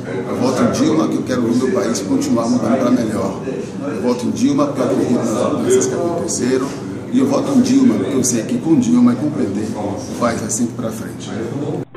Eu voto em Dilma, que eu quero ver o meu país continuar mudando para melhor. Eu voto em Dilma porque eu acredito nas mudanças que aconteceram. E eu voto em Dilma porque eu sei que com Dilma e com o PT o país vai sempre para frente.